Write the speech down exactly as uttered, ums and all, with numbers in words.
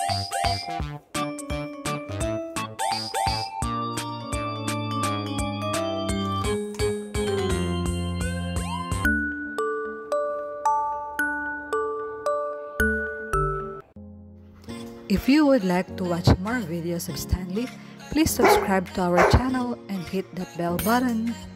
If you would like to watch more videos of Stanley, please subscribe to our channel and hit that bell button.